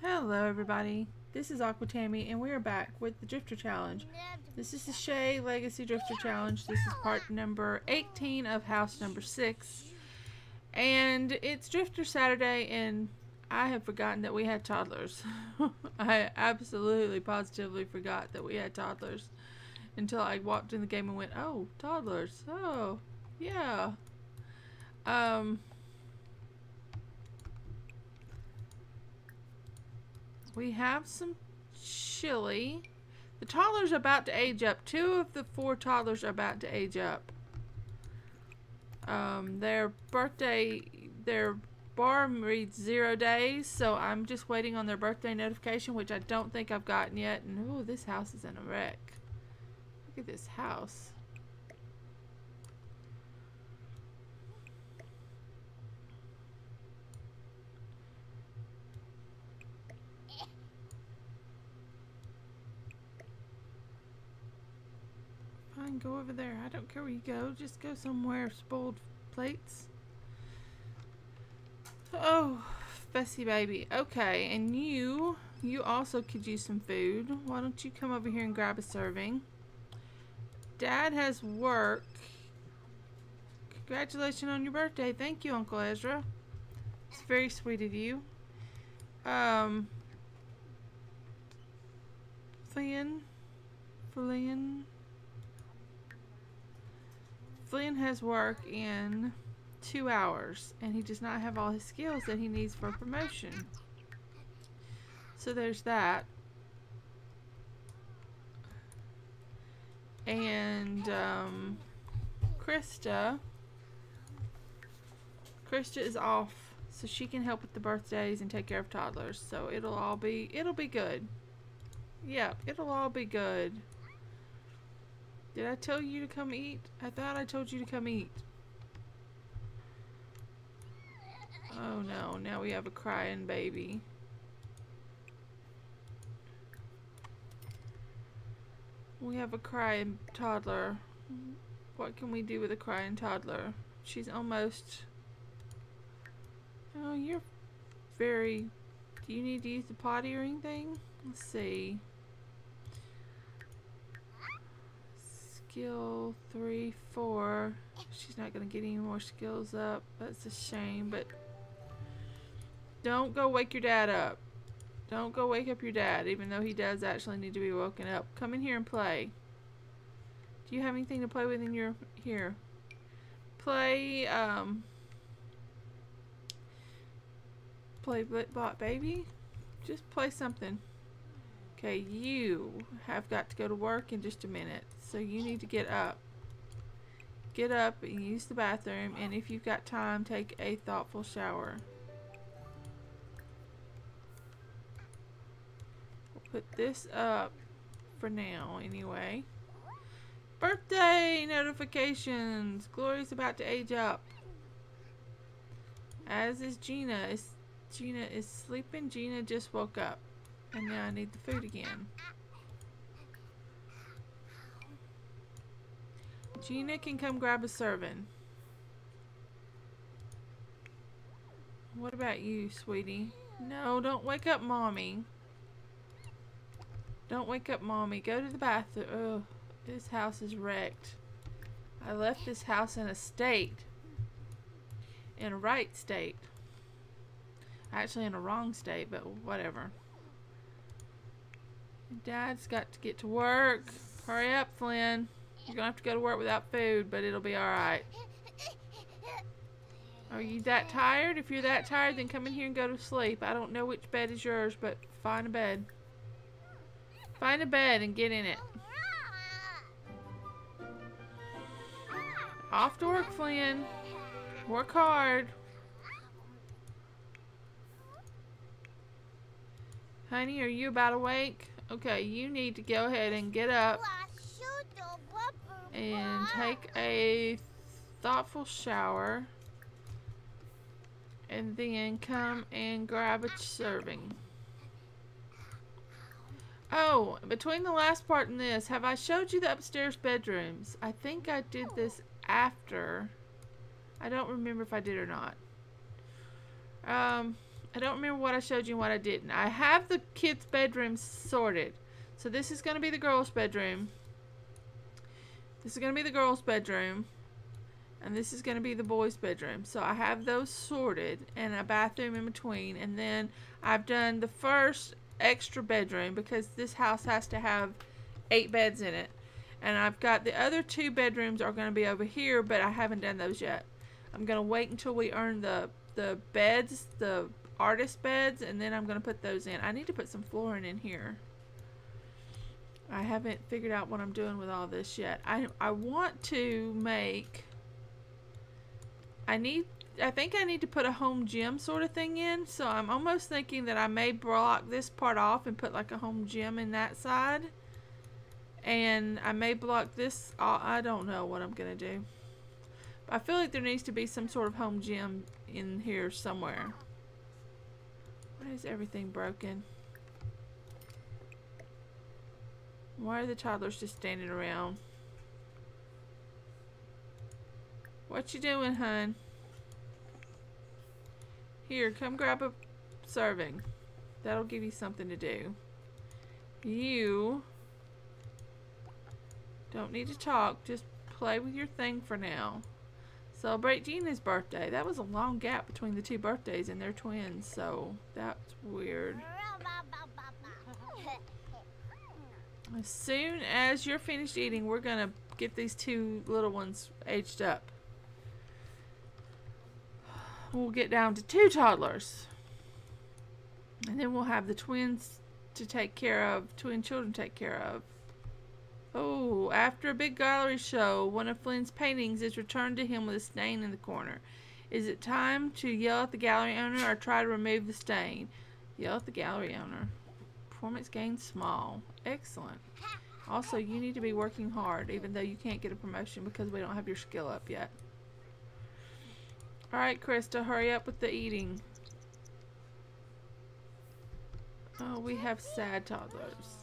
Hello everybody, this is Aqua Tammy and we are back with the Drifter Challenge. This is the Shay Legacy Drifter Challenge. This is part number 18 of house number 6. And it's Drifter Saturday and I have forgotten that we had toddlers. I absolutely positively forgot that we had toddlers until I walked in the game and went, oh, toddlers, oh, yeah. We have some chili. The toddlers are about to age up. 2 of the 4 toddlers are about to age up. Their bar reads 0 days, so I'm just waiting on their birthday notification, which I don't think I've gotten yet. And oh, this house is in a wreck. Look at this house. Fine, go over there. I don't care where you go. Just go somewhere. Spoiled plates. Oh, Bessie baby. Okay, and you also could use some food. Why don't you come over here and grab a serving? Dad has work. Congratulations on your birthday. Thank you, Uncle Ezra. It's very sweet of you. Flynn has work in 2 hours, and he does not have all his skills that he needs for promotion. So there's that. And Krista is off, so she can help with the birthdays and take care of toddlers. So it'll be good. Yep, it'll all be good. Did I tell you to come eat? I thought I told you to come eat. Oh no, now we have a crying baby. We have a crying toddler. What can we do with a crying toddler? She's almost... Oh, you're very... Do you need to use the potty or anything? Let's see. Skill 3, 4. She's not going to get any more skills up. That's a shame, but... Don't go wake your dad up. Don't go wake up your dad, even though he does actually need to be woken up. Come in here and play. Do you have anything to play with in your... Here. Play, Play Blitbot Baby? Just play something. Okay, you have got to go to work in just a minute, so you need to get up. Get up and use the bathroom, and if you've got time, take a thoughtful shower. We'll put this up for now, anyway. Birthday notifications! Glory's about to age up. As is Gina. Gina is sleeping. Gina just woke up. And now I need the food again. Gina can come grab a serving. What about you, sweetie? No, don't wake up mommy. Don't wake up mommy. Go to the bathroom. Ugh, this house is wrecked. I left this house in a state. In a right state. Actually in a wrong state, but whatever. Dad's got to get to work. Hurry up, Flynn. You're gonna have to go to work without food, but it'll be alright. Are you that tired? If you're that tired, then come in here and go to sleep. I don't know which bed is yours, but find a bed. Find a bed and get in it. Off to work, Flynn. Work hard. Honey, are you about awake? Okay, you need to go ahead and get up and take a thoughtful shower and then come and grab a serving. Oh, between the last part and this, have I showed you the upstairs bedrooms? I think I did this after. I don't remember if I did or not. I don't remember what I showed you and what I didn't. I have the kids' bedrooms sorted. So this is going to be the girls' bedroom. This is going to be the girls' bedroom. And this is going to be the boys' bedroom. So I have those sorted and a bathroom in between. And then I've done the first extra bedroom because this house has to have 8 beds in it. And I've got the other 2 bedrooms are going to be over here, but I haven't done those yet. I'm going to wait until we earn the beds, the artist beds, and then I'm going to put those in. I need to put some flooring in here. I haven't figured out what I'm doing with all this yet. I want to make... I think I need to put a home gym sort of thing in. So I'm almost thinking that I may block this part off and put like a home gym in that side. And I may block this. I don't know what I'm going to do. But I feel like there needs to be some sort of home gym in here somewhere. Why is everything broken? Why are the toddlers just standing around? What you doing, hun? Here, come grab a serving. That'll give you something to do. You don't need to talk. Just play with your thing for now. Celebrate Gina's birthday. That was a long gap between the 2 birthdays, and they're twins, so that's weird. As soon as you're finished eating, we're gonna get these 2 little ones aged up. We'll get down to 2 toddlers. And then we'll have the twins to take care of, twin children to take care of. Oh, after a big gallery show, one of Flynn's paintings is returned to him with a stain in the corner. Is it time to yell at the gallery owner or try to remove the stain? Yell at the gallery owner. Performance gain small. Excellent. Also, you need to be working hard, even though you can't get a promotion because we don't have your skill up yet. Alright, Krista, hurry up with the eating. Oh, we have sad toddlers.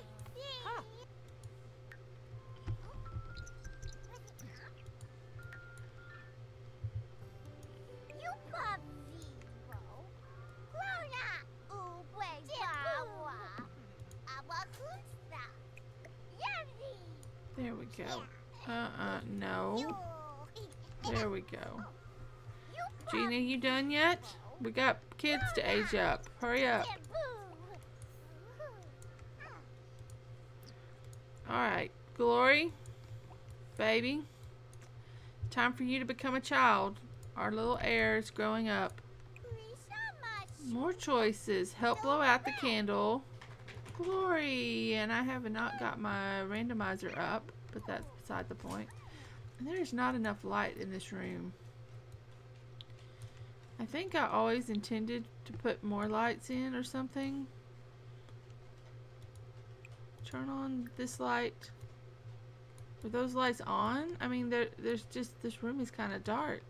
There we go. No. There we go. Gina, you done yet? We got kids to age up. Hurry up. Alright, Glory, baby, time for you to become a child. Our little heir is growing up. More choices. Help blow out the candle. Glory, and I have not got my randomizer up, but that's beside the point. And there's not enough light in this room. I think I always intended to put more lights in or something. Turn on this light. Are those lights on? I mean, there's just, this room is kind of dark.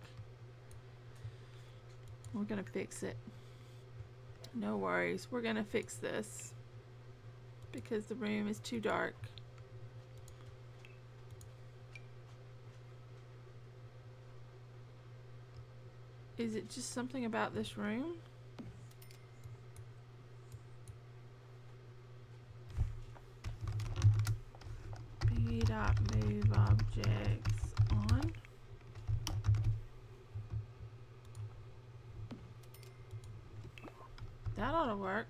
We're gonna fix it. No worries. We're gonna fix this because the room is too dark. Is it just something about this room? B.move objects on. That ought to work.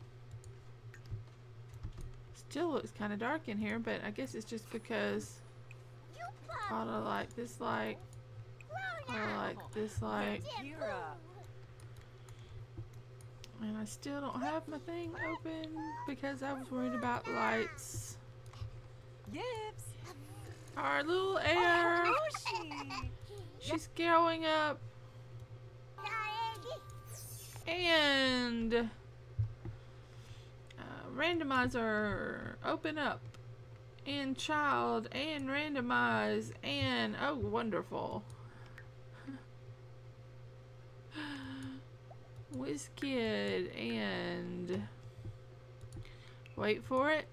Still looks kind of dark in here, but I guess it's just because auto like this light, auto like this light, and I still don't have my thing open because I was worried about lights. Our little heir, she's growing up, and randomizer, open up, and child, and randomize, and oh wonderful. WizKid, and wait for it,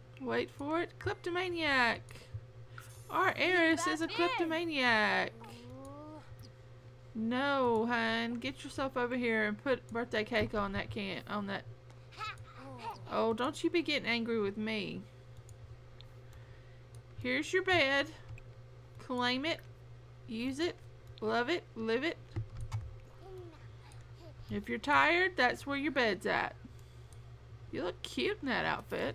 kleptomaniac. Our heiress is a kleptomaniac. No, hun. Get yourself over here and put birthday cake on that Oh, don't you be getting angry with me. Here's your bed. Claim it. Use it. Love it. Live it. If you're tired, that's where your bed's at. You look cute in that outfit.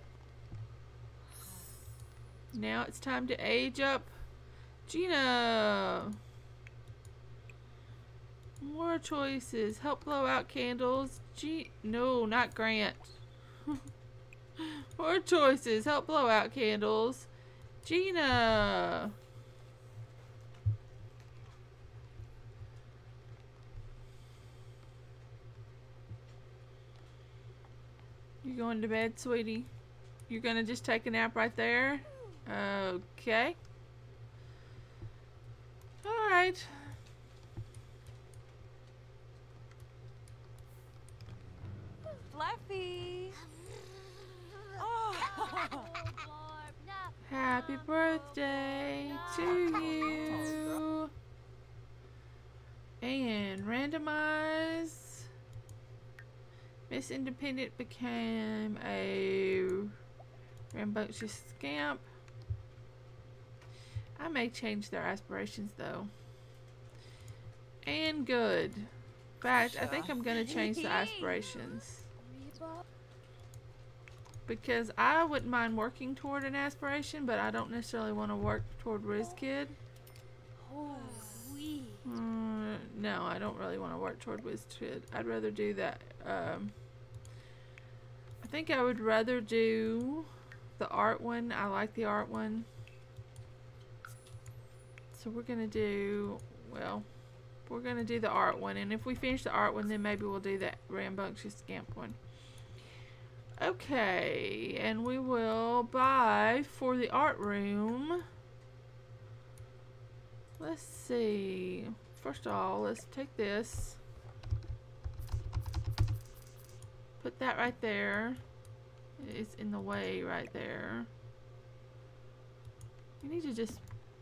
Now it's time to age up Gina. More choices. Help blow out candles. No, not Grant. More choices. Help blow out candles. Gina. You going to bed, sweetie? You're gonna just take a nap right there? Okay. Alright. Fluffy. Oh. Happy birthday to you. And randomize. Miss Independent became a rambunctious scamp. I may change their aspirations though. And good. In fact, I think I'm gonna change the aspirations. Because I wouldn't mind working toward an aspiration, but I don't necessarily want to work toward WizKid. No, I don't really want to work toward WizKid. I'd rather do that. I think I would rather do the art one. I like the art one. So we're going to do, well, we're going to do the art one. And if we finish the art one, then maybe we'll do that rambunctious scamp one. Okay, and we will buy for the art room. Let's see. First of all, let's take this. Put that right there. It's in the way right there. You need to just...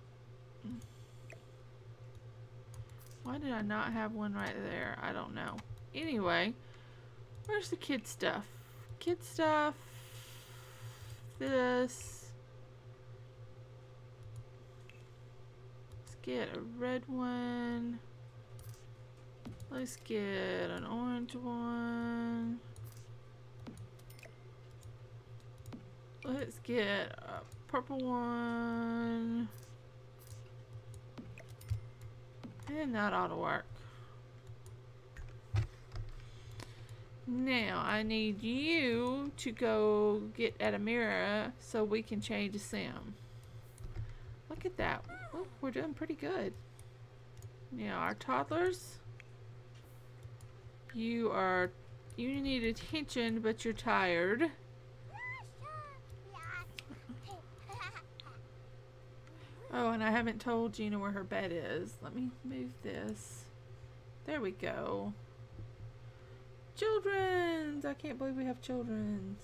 Why did I not have one right there? I don't know. Anyway, where's the kid stuff? Kid stuff. This. Let's get a red one. Let's get an orange one. Let's get a purple one. And that ought to work. Now, I need you to go get at a mirror so we can change a sim. Look at that. Oh, we're doing pretty good. Now, our toddlers. You need attention, but you're tired. Oh, and I haven't told Gina where her bed is. Let me move this. There we go. Children's! I can't believe we have children's.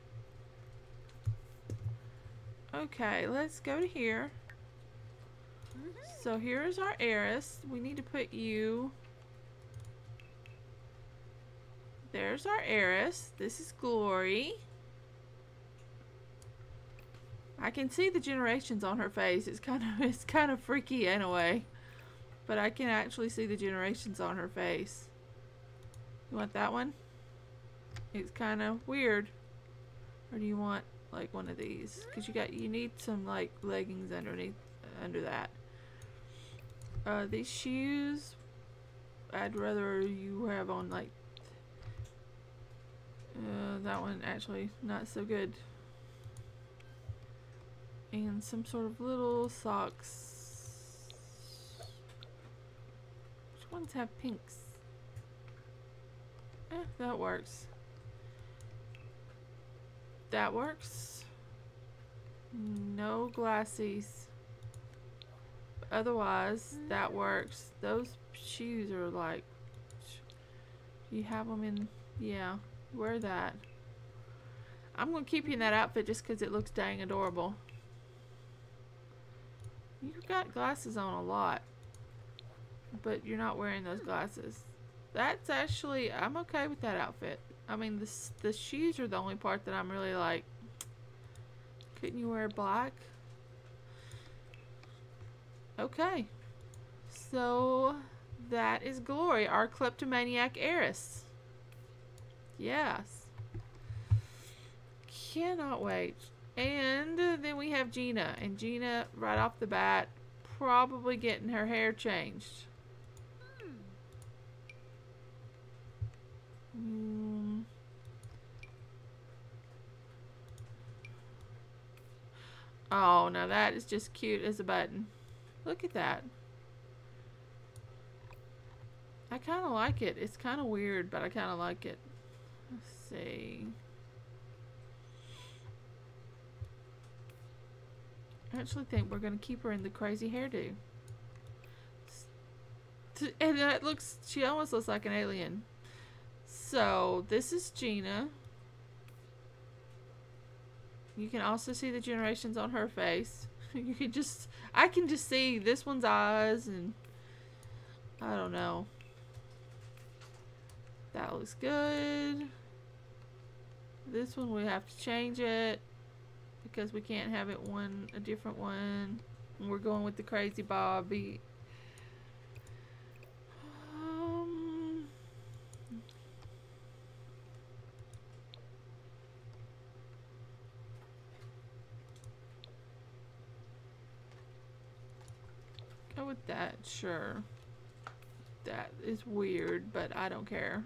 Okay, let's go to here. So here's our heiress. We need to put you... There's our heiress. This is Glory. I can see the generations on her face. It's kind of freaky in a way. But I can actually see the generations on her face. You want that one? It's kind of weird. Or do you want like one of these? Because you need some like leggings under that. These shoes, I'd rather you have on like that one actually not so good. And some sort of little socks. Which ones have pinks? That works. That works. No glassies. Otherwise, that works. Those shoes are like... You have them in... Yeah, wear that. I'm going to keep you in that outfit just because it looks dang adorable. You've got glasses on a lot. but you're not wearing those glasses. That's actually, I'm okay with that outfit. I mean, the shoes are the only part that I'm really like, couldn't you wear black? Okay. So, that is Glory, our kleptomaniac heiress. Yes. Cannot wait. And then we have Gina. And Gina, right off the bat, probably getting her hair changed. Oh, now that is just cute as a button. Look at that. I kind of like it. It's kind of weird, but I kind of like it. Let's see. I actually think we're going to keep her in the crazy hairdo. And that looks, she almost looks like an alien. So, this is Gina. You can also see the generations on her face. You can just, I can just see this one's eyes and I don't know. That looks good. This one we have to change it because we can't have it a different one. And we're going with the crazy Bobby. Go with that, sure. That is weird, but I don't care.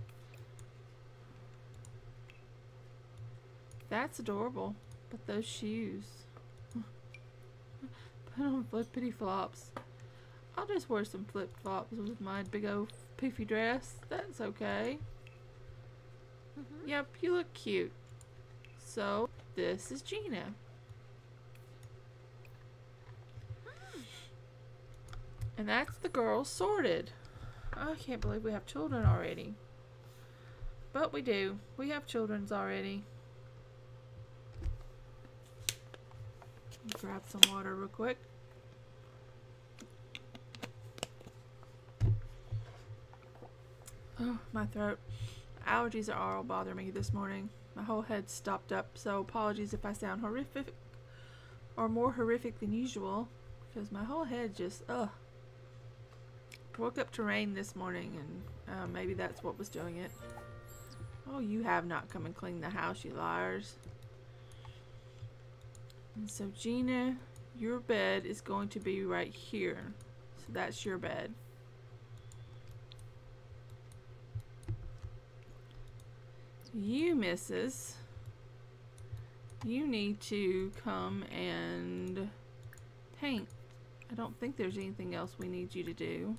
That's adorable. But those shoes. Put on flippity flops. I'll just wear some flip flops with my big old poofy dress. That's okay. Yep, you look cute. So, this is Gina. And that's the girls sorted. I can't believe we have children already. But we do. We have children's already. Grab some water real quick. Oh, my throat. Allergies are all bothering me this morning. My whole head's stopped up, so apologies if I sound horrific or more horrific than usual, because my whole head just, ugh. Woke up to rain this morning, and maybe that's what was doing it. Oh, you have not come and cleaned the house, you liars. And so, Gina, your bed is going to be right here. So that's your bed. You, missus, you need to come and paint. I don't think there's anything else we need you to do.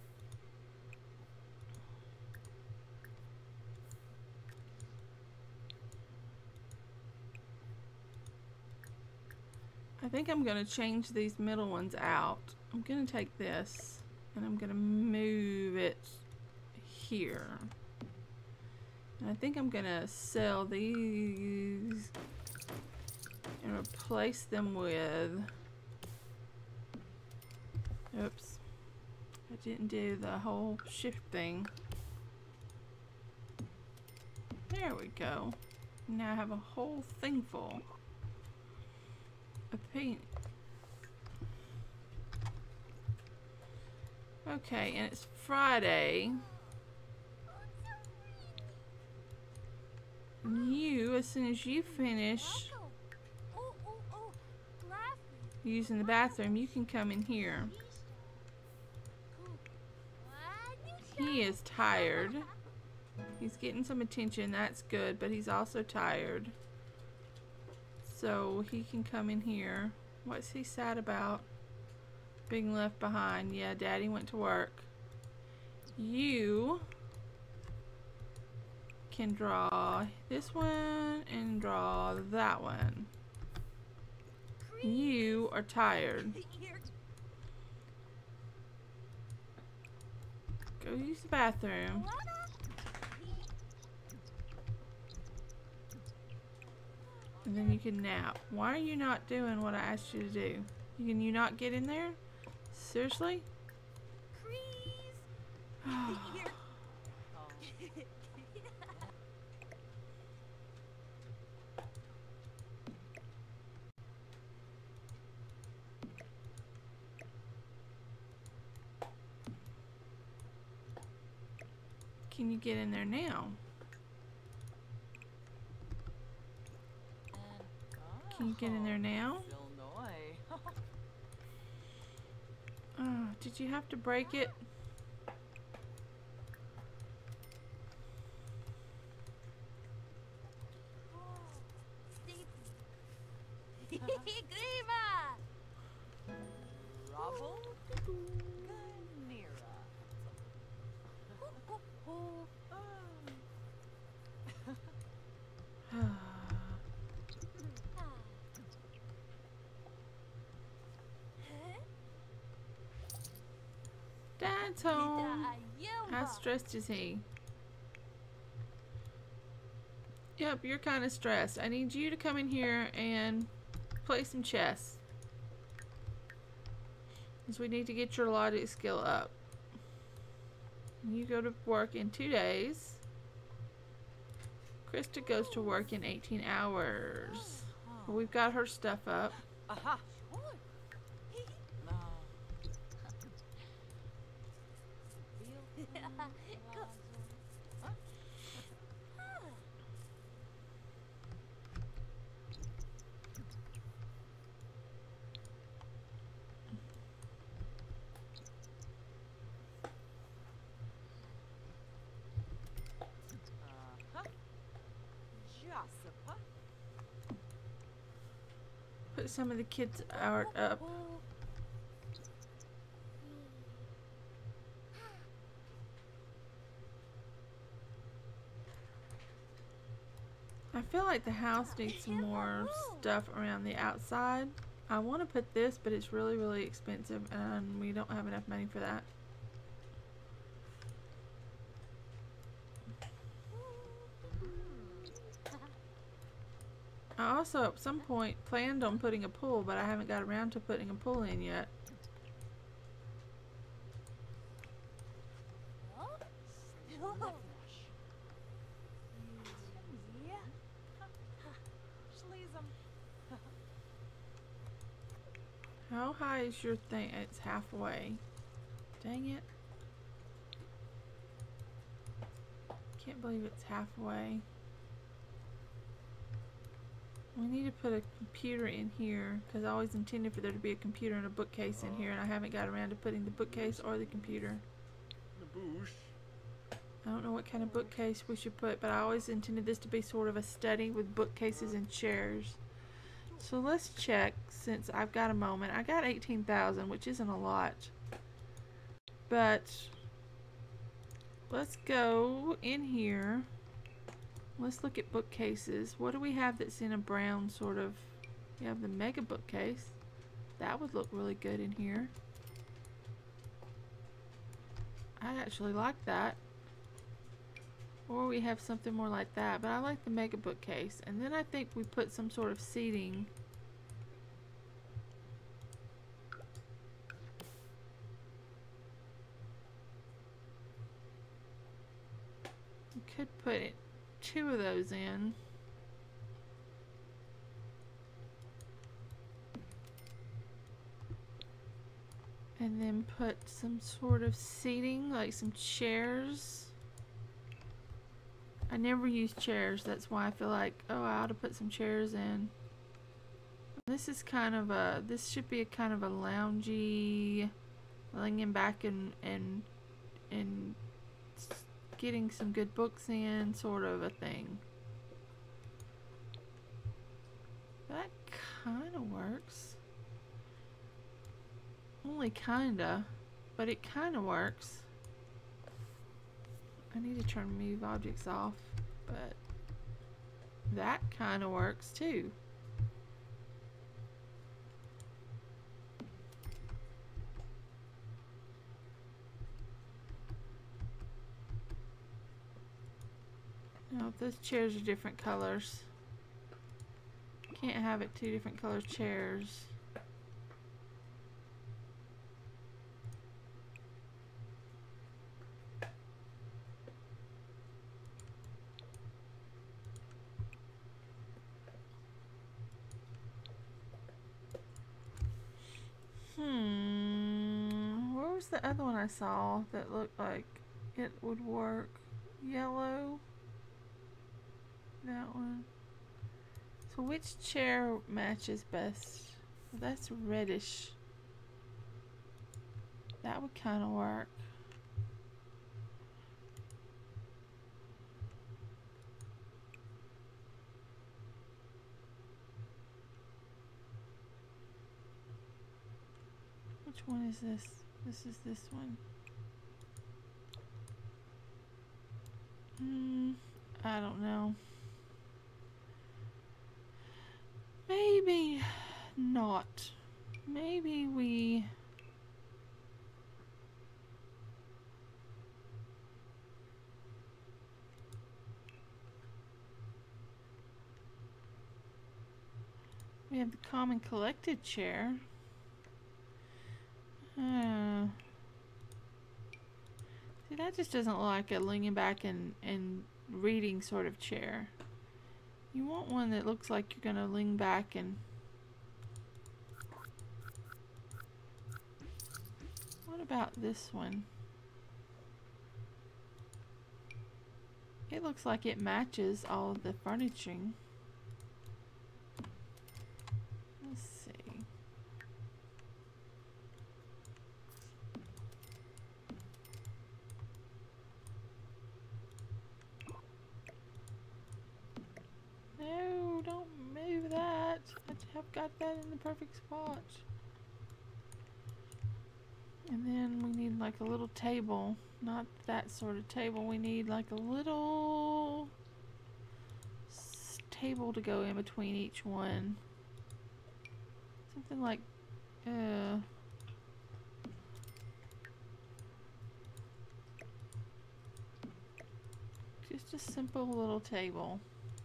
I think I'm going to change these middle ones out. I'm going to take this and I'm going to move it here. And I think I'm going to sell these and replace them with... Oops. I didn't do the whole shift thing. There we go. Now I have a whole thing full. A paint. Okay, and it's Friday. You, as soon as you finish using the bathroom, you can come in here. He is tired. He's getting some attention, that's good, but he's also tired. So he can come in here. What's he sad about? Being left behind. Yeah, Daddy went to work. You can draw this one and draw that one. You are tired. Go use the bathroom. And then you can nap. Why are you not doing what I asked you to do? Can you not get in there? Seriously? Here. Can you get in there now? Can you get in there now? Did you have to break it? Grima! Rubble? Ganira. Dad's home. How stressed is he? Yep, you're kind of stressed. I need you to come in here and play some chess. Because we need to get your logic skill up. You go to work in 2 days. Krista goes to work in 18 hours. Well, we've got her stuff up. Aha. Put some of the kids' art up. I feel like the house needs some more stuff around the outside. I want to put this, but it's really, really expensive and we don't have enough money for that. I also at some point planned on putting a pool, but I haven't got around to putting a pool in yet. How high is your thing? It's halfway. Dang it. Can't believe it's halfway. We need to put a computer in here because I always intended for there to be a computer and a bookcase in here, and I haven't got around to putting the bookcase or the computer. I don't know what kind of bookcase we should put, but I always intended this to be sort of a study with bookcases and chairs. So let's check since I've got a moment. I got 18,000, which isn't a lot, but let's go in here. Let's look at bookcases. What do we have that's in a brown sort of? You have the mega bookcase. That would look really good in here. I actually like that. Or we have something more like that, but I like the mega bookcase. And then I think we put some sort of seating. We could put it 2 of those in. And then put some sort of seating, like some chairs. I never use chairs, that's why I feel like, oh, I ought to put some chairs in. This is kind of a, this should be a kind of a loungy, leaning back and getting some good books in sort of a thing. That kind of works. Only kinda, but it kind of works. I need to turn move objects off, but that kind of works too. Now those chairs are different colors. Can't have it 2 different color chairs. the other one I saw that looked like it would work? Yellow. That one. So which chair matches best? Well, that's reddish. That would kind of work. Which one is this? This is this one. I don't know. Maybe not. Maybe we... We have the common collected chair. See, that just doesn't look like a leaning back and reading sort of chair. You want one that looks like you're gonna lean back and... What about this one? It looks like it matches all of the furnishing. Let's see. No, don't move that. I have got that in the perfect spot. And then we need like a little table. Not that sort of table. We need like a little table to go in between each one. Something like just a simple little table.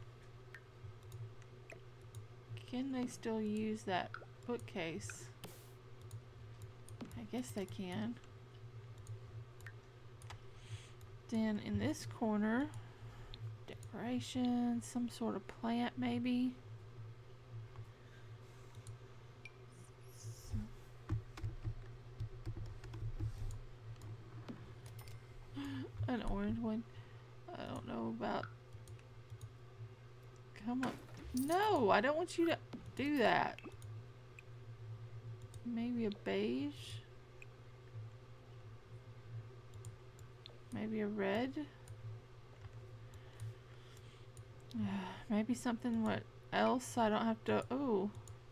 Can they still use that bookcase? I guess they can. Then in this corner, decoration, some sort of plant maybe. An orange one. I don't know about. Come on. No, I don't want you to do that. Maybe a beige. Maybe a red. Maybe something what else I don't have to. Oh.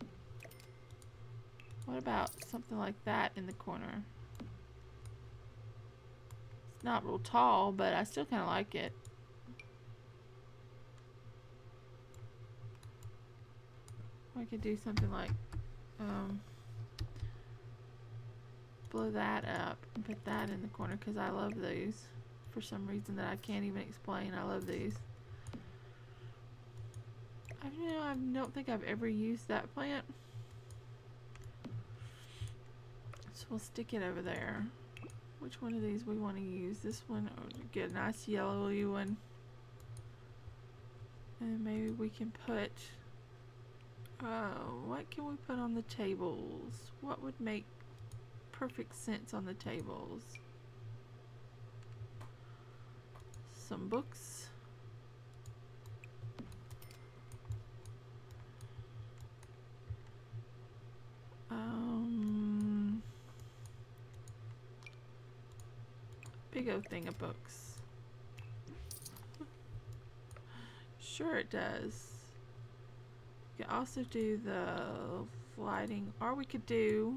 What about something like that in the corner? It's not real tall, but I still kind of like it. I could do something like blow that up and put that in the corner because I love these for some reason that I can't even explain. I love these. I don't think I've ever used that plant, so we'll stick it over there. Which one of these we want to use? This one, or get a nice yellowy one, and maybe we can put what can we put on the tables? What would make perfect sense on the tables? Some books. Big old thing of books. Sure it does. You could also do the lighting, or we could do...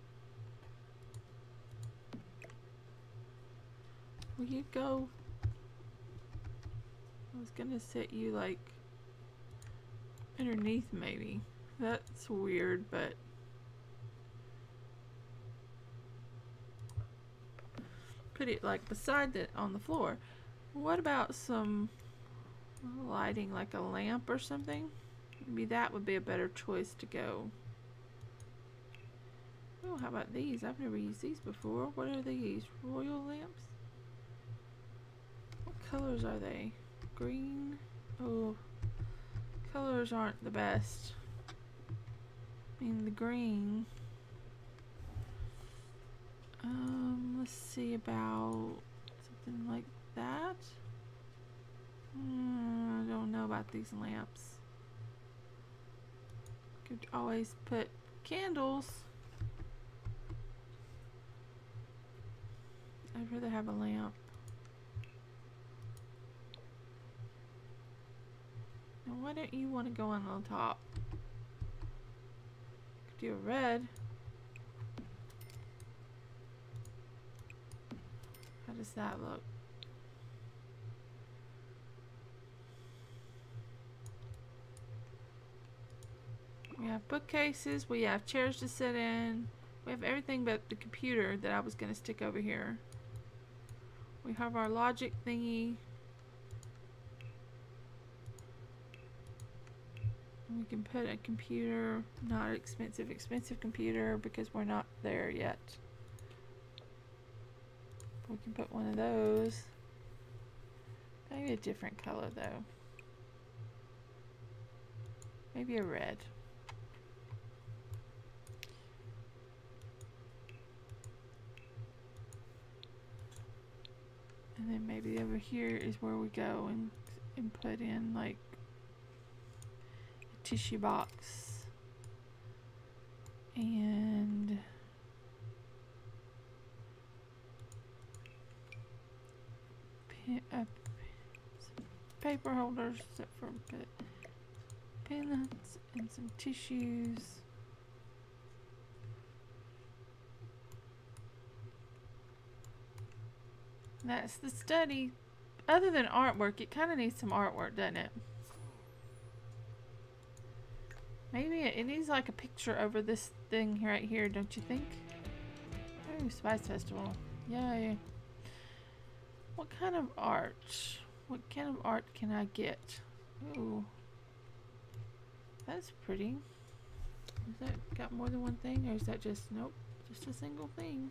Will you go... I was gonna set you like underneath maybe. That's weird, but... Put it like beside it on the floor. What about some lighting, like a lamp or something? Maybe that would be a better choice to go. Oh, how about these? I've never used these before. What are these? Royal lamps? What colors are they? Green? Oh, colors aren't the best. I mean, the green. Let's see about something like that. I don't know about these lamps. Could always put candles. I'd rather have a lamp. Now why don't you want to go on the top? Could do a red. How does that look? We have bookcases, we have chairs to sit in, we have everything but the computer that I was going to stick over here. We have our logic thingy. We can put a computer, not expensive computer because we're not there yet. We can put one of those. Maybe a different color though. Maybe a red. And then maybe over here is where we go and put in like a tissue box and some paper holders for pens and some tissues. That's the study. Other than artwork, it kind of needs some artwork, doesn't it? Maybe it needs like a picture over this thing right here, don't you think? Ooh, Spice Festival. Yay. What kind of art? What kind of art can I get? Ooh. That's pretty. Is that got more than one thing? Or is that just, nope, just a single thing?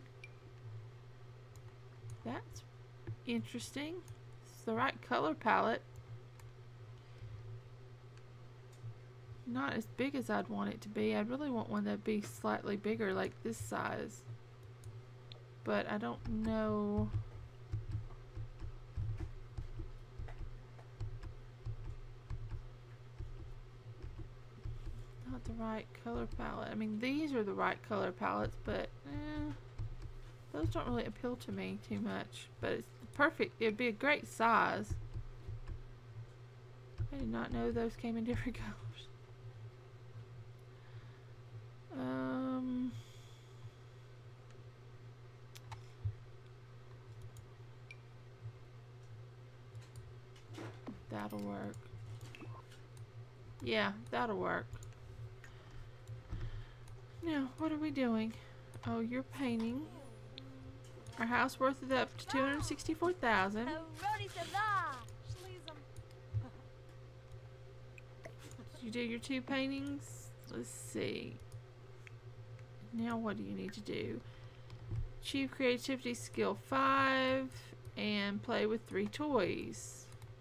That's interesting. It's the right color palette. Not as big as I'd want it to be. I'd really want one that'd be slightly bigger, like this size. But I don't know. Not the right color palette. I mean, these are the right color palettes, but those don't really appeal to me too much. But it's perfect. It'd be a great size. I did not know those came in different colors. That'll work. Yeah, that'll work. Now, what are we doing? Oh, you're painting. Our house worth is up to $264,000. Did you do your 2 paintings? Let's see. Now what do you need to do? Achieve creativity skill 5 and play with 3 toys.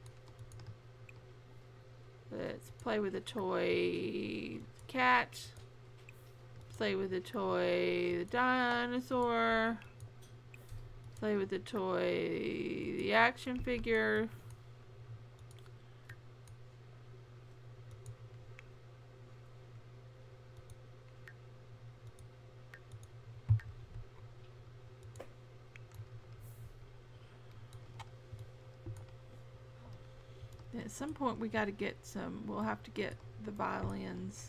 Let's play with a toy cat. Play with a toy the dinosaur. Play with the toy the action figure. At some point we got to get some, we'll have to get the violins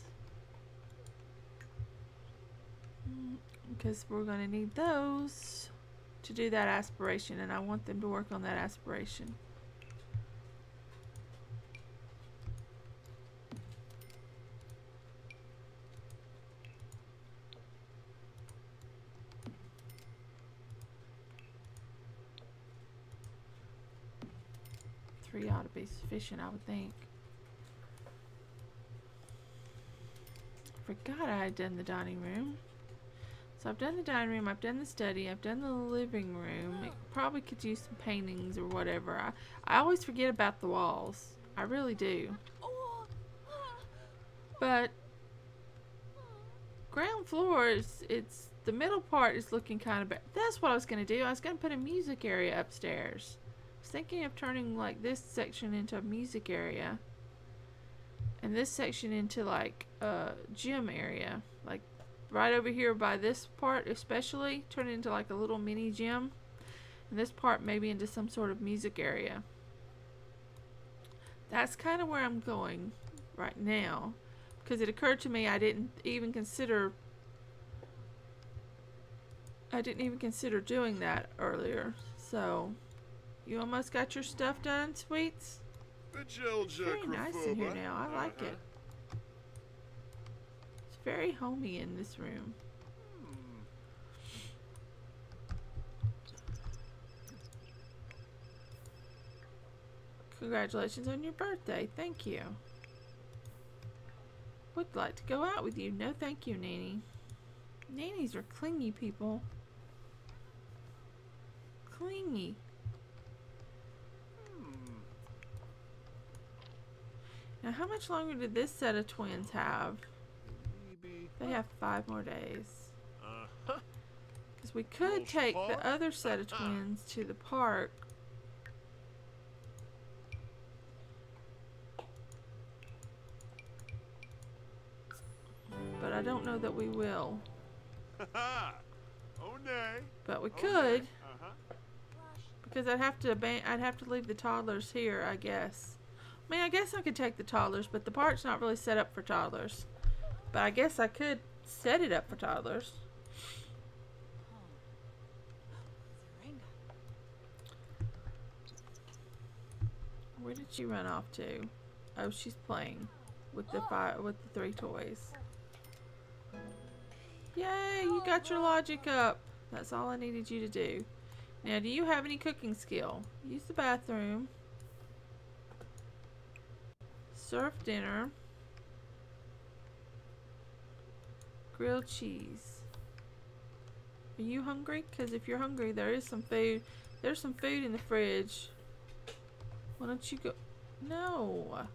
because we're going to need those to do that aspiration, and I want them to work on that aspiration. Ought to be sufficient, I would think. Forgot I had done the dining room. So I've done the dining room, I've done the study, I've done the living room. It probably could use some paintings or whatever. I always forget about the walls. I really do. But ground floor is the middle part is looking kind of bad. That's what I was going to do. I was going to put a music area upstairs. I was thinking of turning like this section into a music area. And this section into like a gym area. Like right over here by this part especially. Turn it into like a little mini gym. And this part maybe into some sort of music area. That's kind of where I'm going right now. Because it occurred to me I didn't even consider doing that earlier. So, you almost got your stuff done, sweets? It's very nice in here now. I like it. It's very homey in this room. Congratulations on your birthday. Thank you. Would like to go out with you. No thank you, Nanny. Nannies are clingy people. Clingy. Now, how much longer did this set of twins have? They have 5 more days. Because we could take the other set of twins to the park. But I don't know that we will. But we could. Because I'd have to leave the toddlers here, I guess. I mean, I guess I could take the toddlers, but the park's not really set up for toddlers. But I guess I could set it up for toddlers. Where did she run off to? Oh, she's playing with the 3 toys. Yay, you got your logic up. That's all I needed you to do. Now, do you have any cooking skill? Use the bathroom. Serve dinner. Grilled cheese. Are you hungry? Because if you're hungry, there is some food. There's some food in the fridge. Why don't you go? No.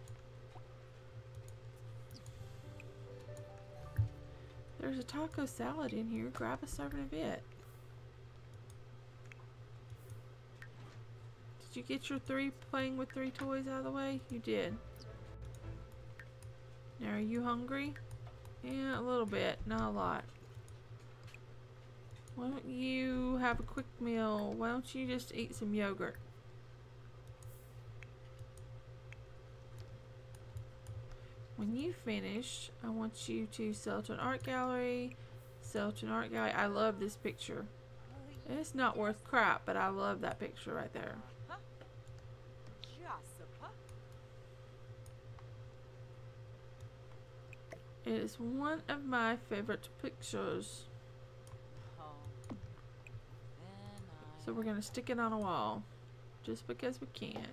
There's a taco salad in here. Grab a serving of it. Did you get your playing with 3 toys out of the way? You did. Now, are you hungry? Yeah, a little bit. Not a lot. Why don't you have a quick meal? Why don't you just eat some yogurt? When you finish, I want you to sell to an art gallery. Sell to an art gallery. I love this picture. It's not worth crap, but I love that picture right there. It is one of my favorite pictures. So we're going to stick it on a wall. Just because we can.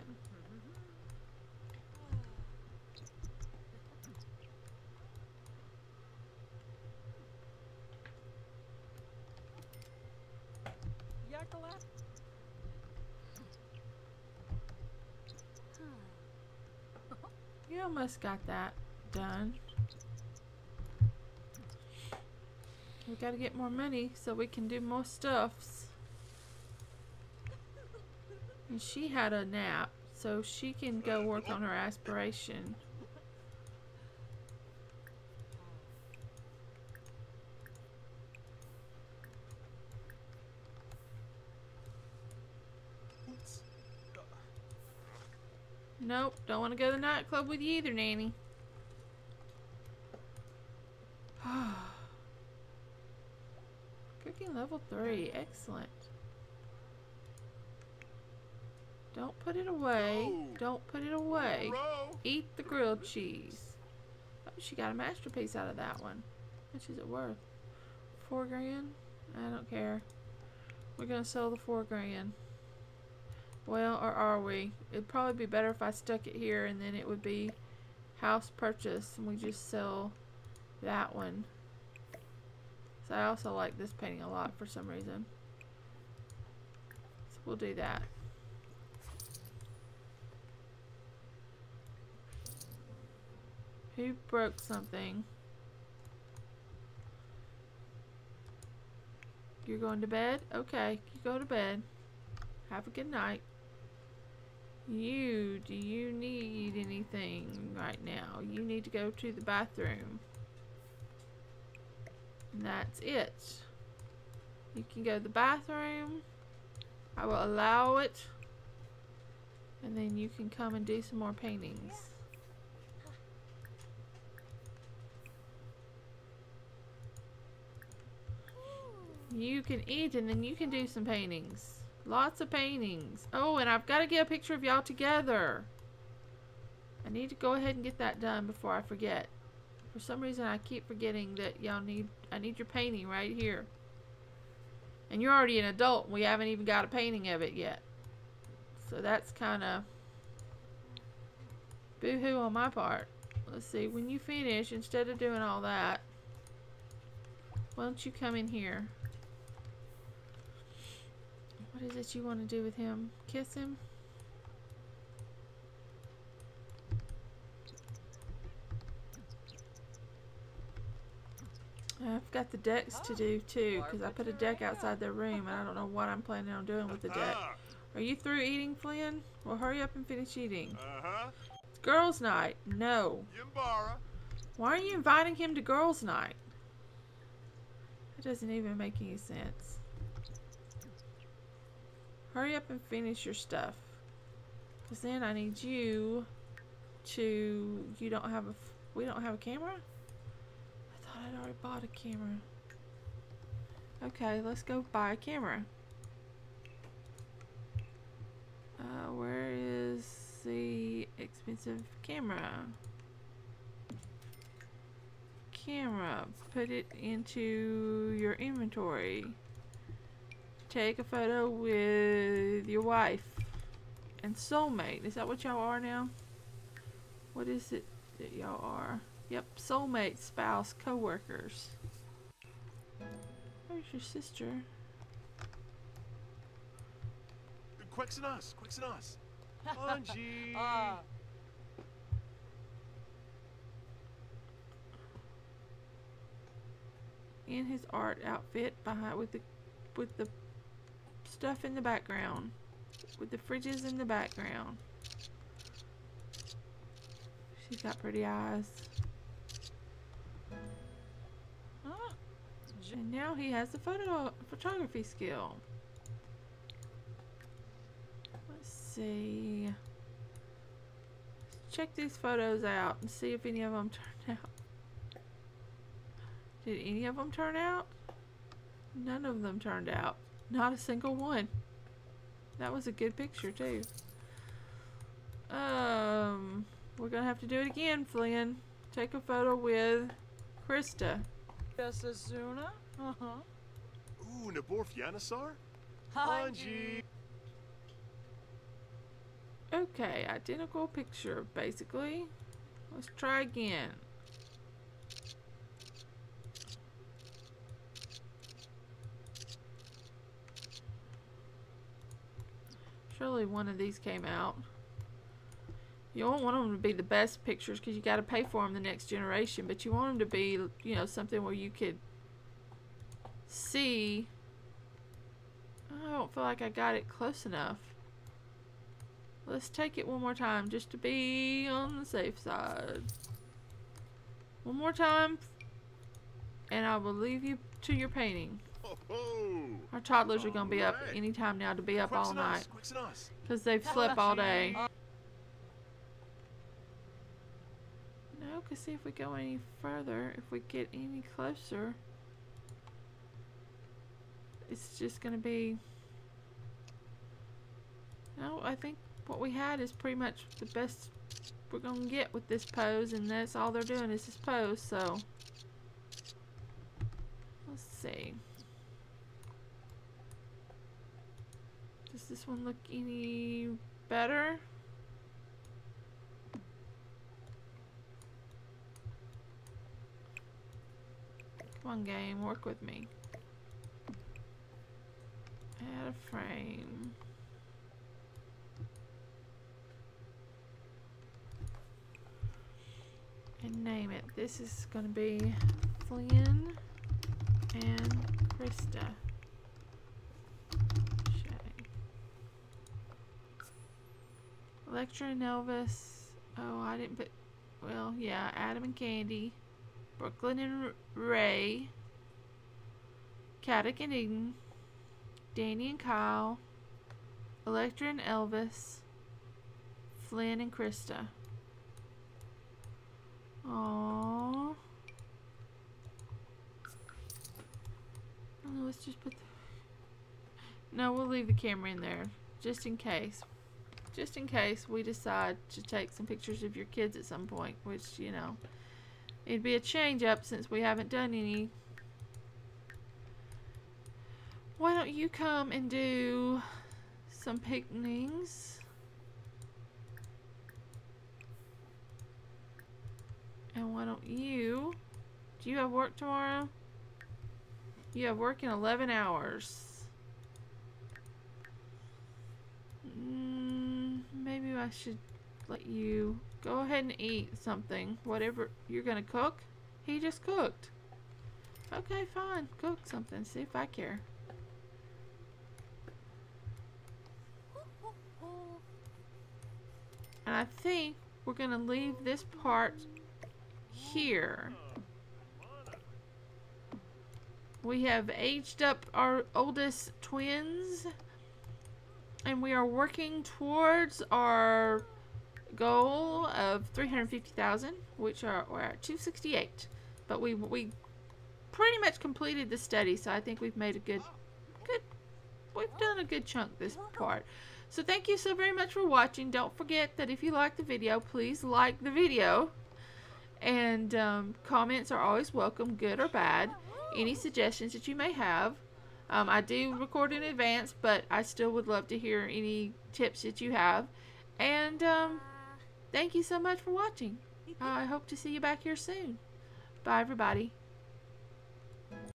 You almost got that done. We gotta get more money so we can do more stuffs. And she had a nap, so she can go work on her aspiration. Nope, don't want to go to the nightclub with you either, Nanny. Cooking level 3, excellent. Don't put it away. Don't put it away. Eat the grilled cheese. Oh, she got a masterpiece out of that one. How much is it worth? 4 grand? I don't care. We're gonna sell the 4 grand. Well, or are we? It'd probably be better if I stuck it here and then it would be house purchase and we just sell that one. So I also like this painting a lot for some reason. So we'll do that. Who broke something? You're going to bed? Okay, you go to bed. Have a good night. Do you need anything right now? You need to go to the bathroom. And that's it. You can go to the bathroom. I will allow it. And then you can come and do some more paintings. You can eat and then you can do some paintings. Lots of paintings. Oh, and I've got to get a picture of y'all together. I need to go ahead and get that done before I forget. For some reason I keep forgetting that I need your painting right here. And you're already an adult and we haven't even got a painting of it yet. So that's kind of boo-hoo on my part. Let's see, when you finish, instead of doing all that, why don't you come in here? What is it you want to do with him? Kiss him? I've got the decks to do too, because I put a deck outside their room and I don't know what I'm planning on doing with the deck. Are you through eating, Flynn? Well, hurry up and finish eating. It's girls' night. No. Why are you inviting him to girls' night? That doesn't even make any sense. Hurry up and finish your stuff. Because then I need you to... we don't have a camera? I thought I'd already bought a camera. Okay, let's go buy a camera. Where is the expensive camera? Camera. Put it into your inventory. Take a photo with your wife and soulmate. Is that what y'all are now? What is it that y'all are? Yep, soulmate, spouse, co-workers. Where's your sister? Quexenos. Angie. In his art outfit behind with the stuff in the background. With the fridges in the background. She's got pretty eyes. And now he has the photography skill. Let's see. Let's check these photos out and see if any of them turned out. Did any of them turn out? None of them turned out. Not a single one. That was a good picture too. We're gonna have to do it again, Flynn. Take a photo with Krista. Yes, Asuna? Ooh, Nabor Fianasar? Angie. Okay, identical picture, basically. Let's try again. Surely one of these came out. You don't want them to be the best pictures because you got to pay for them the next generation, but you want them to be, you know, something where you could see. I don't feel like I got it close enough. Let's take it one more time just to be on the safe side. One more time, and I will leave you to your painting. Our toddlers are going to be up anytime now to be up all night because they've slept all day. No, because see if we go any further, if we get any closer, it's just going to be... No, I think what we had is pretty much the best we're going to get with this pose, and that's all they're doing is this pose, so... Let's see. Does this one look any better? Come on, game, work with me. Add a frame. And name it. This is going to be Flynn and Krista. Electra and Elvis. Oh, I didn't put... Well, yeah, Adam and Candy. Brooklyn and Ray. Caddick and Eden. Danny and Kyle. Electra and Elvis. Flynn and Krista. Aww. Oh, let's just put the... No, we'll leave the camera in there. Just in case. Just in case we decide to take some pictures of your kids at some point. Which, you know, it'd be a change up since we haven't done any. Why don't you come and do some picnics? And why don't you... Do you have work tomorrow? You have work in 11 hours. Maybe I should let you go ahead and eat something. Whatever you're gonna cook. He just cooked. Okay, fine. Cook something. See if I care. And I think we're gonna leave this part here. We have aged up our oldest twins, and we are working towards our goal of 350,000, which we're at 268. But we pretty much completed the study, so I think we've made a we've done a good chunk this part. So thank you so very much for watching. Don't forget that if you like the video, please like the video. And comments are always welcome, good or bad. Any suggestions that you may have. I do record in advance, but I still would love to hear any tips that you have. And thank you so much for watching. I hope to see you back here soon. Bye, everybody.